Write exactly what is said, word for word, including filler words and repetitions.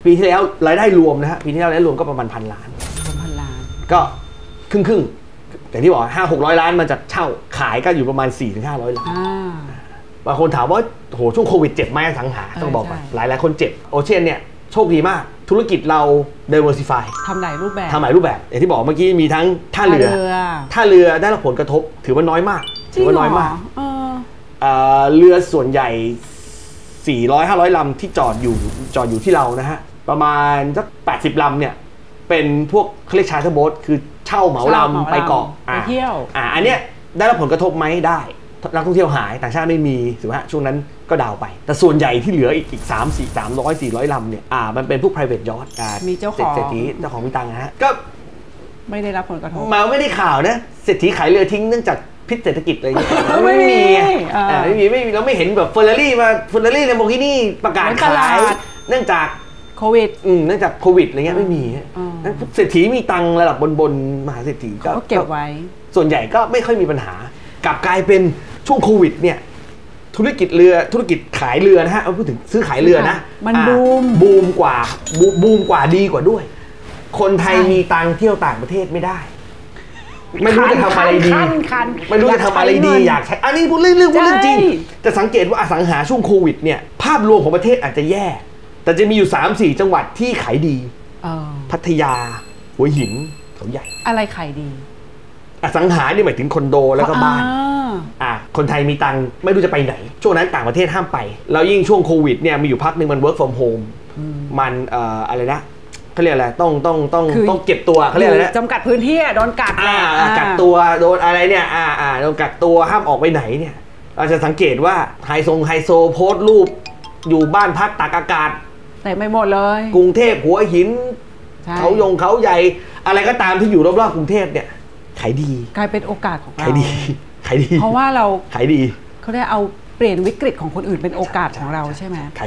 ปีที่แล้วรายได้รวมนะฮะปีที่แล้วรายได้รวมก็ประมาณพันล้านพันล้านก็ครึ่งครึ่งอย่างที่บอกห้าหกร้อยล้านมาจากเช่าขายก็อยู่ประมาณสี่ถึงห้าร้อยล้านบางคนถามว่าโหช่วงโควิดเจ็บไหมสังหาต้องบอกว่าหลายหลายคนเจ็บโอเชียนเนี่ยโชคดีมากธุรกิจเรา diversify ทำหลายรูปแบบทำหลายรูปแบบอย่างที่บอกเมื่อกี้มีทั้งท่าเรือท่าเรือได้รับผลกระทบถือว่าน้อยมากถือว่าน้อยมากเรือส่วนใหญ่สี่ร้อย ห้าร้อยลำที่จอดอยู่จอดอยู่ที่เรานะฮะประมาณสักแปดสิบลำเนี่ยเป็นพวกเขาเรียกชาร์เตอร์โบ๊ทคือเช่าเหมาลำไปเกาะไปเที่ยวอ่าอันเนี้ยได้รับผลกระทบไหมได้นักท่องเที่ยวหายต่างชาติไม่มีถูกไหมฮะช่วงนั้นก็ดาวไปแต่ส่วนใหญ่ที่เหลืออีกอีกสามสี่สามร้อยสี่ร้อยลำเนี่ยอ่ามันเป็นพวก private yacht อ่ามีเจ้าของเศรษฐีเจ้าของมีตังค์นะฮะก็ไม่ได้รับผลกระทบมาไม่ได้ข่าวนะเศรษฐีขายเรือทิ้งเนื่องจากพิษเศรษฐกิจอะไรอย่างเงี้ยไม่มีอ่าไม่มีไม่มีเราไม่เห็นแบบเฟอร์รารี่มาเฟอร์รารี่ในโมกินี่ประกาศขายเนื่องจากโควิดอืมเนื่องจากโควิดอะไรเงี้ยไม่มีนั่นเศรษฐีมีตังค์ระดับบนบนมหาเศรษฐีก็เก็บไว้ส่วนใหญ่ก็ไม่ค่อยมีปัญหากลับกลายเป็นช่วงโควิดเนี่ยธุรกิจเรือธุรกิจขายเรือนะฮะเอาพูดถึงซื้อขายเรือนะมันบูมบูมกว่าบูมกว่าดีกว่าด้วยคนไทยมีตังค์เที่ยวต่างประเทศไม่ได้ไม่รู้จะทำอะไรดีไม่รู้จะทำอะไรดีอยากใช้อันนี้พูดเรื่องเรื่องพูดเรื่องจริงจะสังเกตว่าอสังหาช่วงโควิดเนี่ยภาพรวมของประเทศอาจจะแย่แต่จะมีอยู่ สามสี่ จังหวัดที่ขายดีพัทยาหัวหินเขาใหญ่อะไรขายดีอสังหานี่หมายถึงคอนโดแล้วก็บ้านอ่าคนไทยมีตังค์ไม่รู้จะไปไหนช่วงนั้นต่างประเทศห้ามไปแล้วยิ่งช่วงโควิดเนี่ยมีอยู่พักหนึ่งมัน work from home มันเอ่ออะไรนะเขาเรียกอะไรต้องต้องต้องต้องเก็บตัวเขาเรียกอะไรนะจำกัดพื้นที่โดนกักอ่ากักตัวโดนอะไรเนี่ยอ่าอ่าโดนกักตัวห้ามออกไปไหนเนี่ยเราจะสังเกตว่าไฮโซไฮโซโพสต์รูปอยู่บ้านพักตากอากาศแต่ไม่หมดเลยกรุงเทพหัวหินเขายงเขาใหญ่อะไรก็ตามที่อยู่รอบๆกรุงเทพเนี่ยขายดีกลายเป็นโอกาสของเราขายดีขายดีเพราะว่าเราขายดีเขาได้เอาเปลี่ยนวิกฤตของคนอื่นเป็นโอกาสของเราใช่ไหม